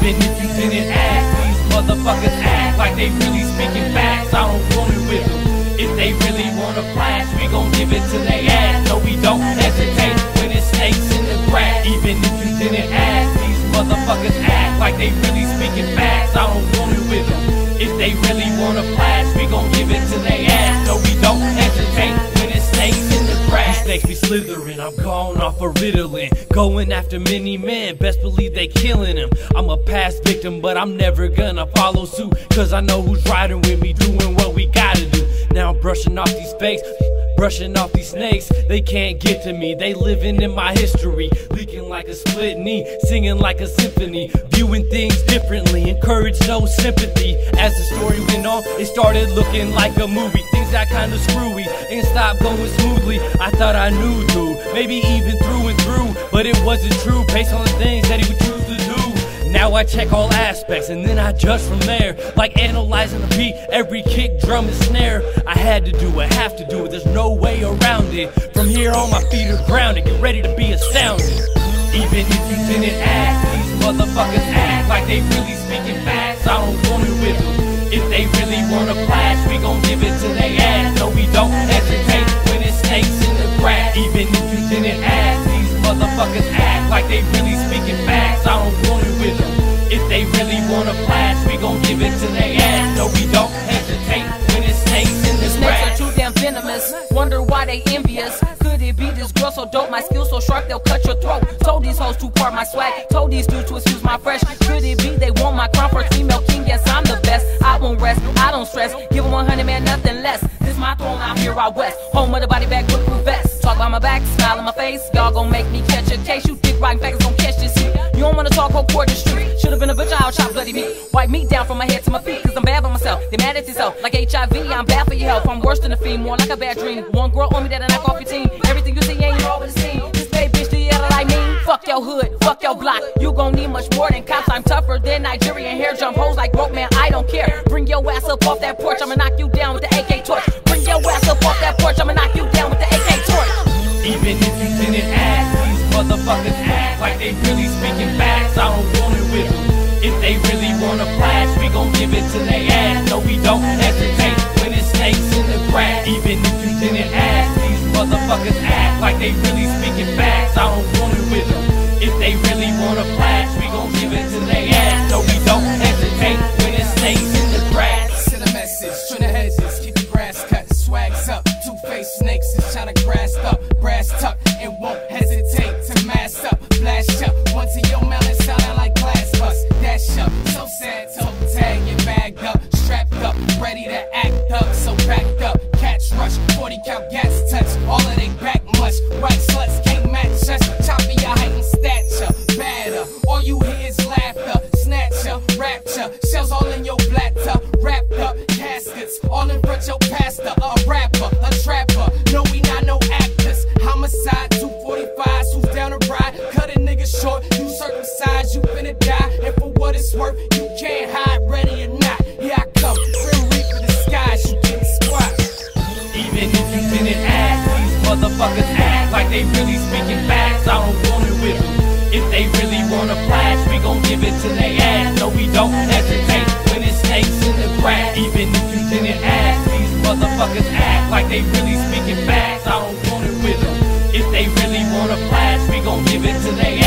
Even if you didn't ask, these motherfuckers act like they really speaking facts. I don't want it with them. If they really wanna flash, we gon' give it to they ass. No, we don't hesitate when it's snakes in the grass. Even if you didn't ask, these motherfuckers act like they really speaking facts. I don't want it with them. If they really wanna flash, we gon' give it to they ass. No, we don't hesitate when it's snakes in the grass. These snakes be slithering, I'm gone off of Ritalin, going after many men, best believe they killing them. I'm a past victim, but I'm never gonna follow suit, cause I know who's riding with me, doing what we gotta do. Now I'm brushing off these fakes, brushing off these snakes. They can't get to me, they living in my history, leaking like a split knee, singing like a symphony, viewing things differently, encourage no sympathy. As the story went on, it started looking like a movie. Things got kinda screwy, and stopped going smoothly. I thought I knew dude, maybe even through and through, but it wasn't true based on the things that he would choose to do. Now I check all aspects and then I judge from there, like analyzing the beat, every kick, drum and snare. I had to do it, have to do it, there's no way around it. From here on my feet are grounded, get ready to be astounded. Even if you didn't ask, these motherfuckers act like they really speaking facts. I don't want it with them. If they really wanna flash, we gon' give it to they ass. No, we don't hesitate when it's snakes in the grass. Even if you didn't ask, these motherfuckers act like they really speaking facts. I don't want it with them. If they really wanna flash, we gon' give it to they ass. No, we don't hesitate when it's snakes in the grass. Snakes are too damn venomous, wonder why they envious. Could it be this girl so dope, my skills so sharp they'll cut your throat? Told these hoes to part my swag, told these dudes to excuse my fresh. Could it be they want my crown, first female king? Yes, I'm the best. I won't rest, I don't stress, give them 100 man, nothing less. This my throne out here out west, home of the body bag bulletproof vest. Talk about my back, smile on my face, y'all gon' make me catch a case. You dick riding faggots gon' catch this heat. You don't wanna talk, go court the street. Should've been a butcher, I'll chop bloody meat. Wipe me down from my head to my feet, cause I'm bad by myself. They mad at yourself, like HIV, I'm bad for your health. I'm worse than a fiend, more like a bad dream. One girl on me that'll knock off your team. Everything you see ain't all what it seems. This bad bitch, do you ever like me? Fuck your hood, fuck your block. You gon' need much more than cops. I'm tougher than Nigerian hair jump hoes like rope man, I don't care. Bring your ass up off that porch, I'ma knock you down with the AK torch. Bring your ass up off that porch, I'ma knock you down with the AK torch. Even if you didn't ask, these motherfuckers act like they really speaking facts. I don't want it with them. If they really wanna flash, we gon' give it to they ass. No, we don't hesitate when it's snakes in the grass. Even if you didn't ask, these motherfuckers act like they really speaking facts. I don't want it with them. If they really wanna flash, we gon' give it to they ass. No, we don't hesitate when it's snakes in the grass. Send a message, trim the hedges, keep the grass cut, swags up. Two-faced snakes is tryna grass up, brass tuck, and won't hesitate to mask up, flash up. One to your melon sounding like glass bust, dash up. So sad, toe tag, get bagged up, strapped up, ready to act up, so backed up. Catch rush, 40 count gas touch, all of they back much. Right sluts can't match us, choppy your height and stature, batter. All you hear is laughter, snatcher, rapture, shells all in your bladder, wrapped up, caskets, all in front your pastor. A rapper, a trapper, no we not no actors. Homicide, 245s, who's down to ride? Cut a nigga short, you circumcised, you finna die. And for what it's worth, you can't hide, ready or not. Here I come, Grim Reaper disguise, you getting squashed. Even if you didn't ask, these motherfuckers act like they really speaking facts. I don't want it with them. If they really wanna flash, we gon' give it to they ass. No, we don't hesitate when it's snakes in the grass. Even if you didn't ask, these motherfuckers act like they really speaking facts. I don't want it with them. If they really wanna flash, we gon' give it to they ass.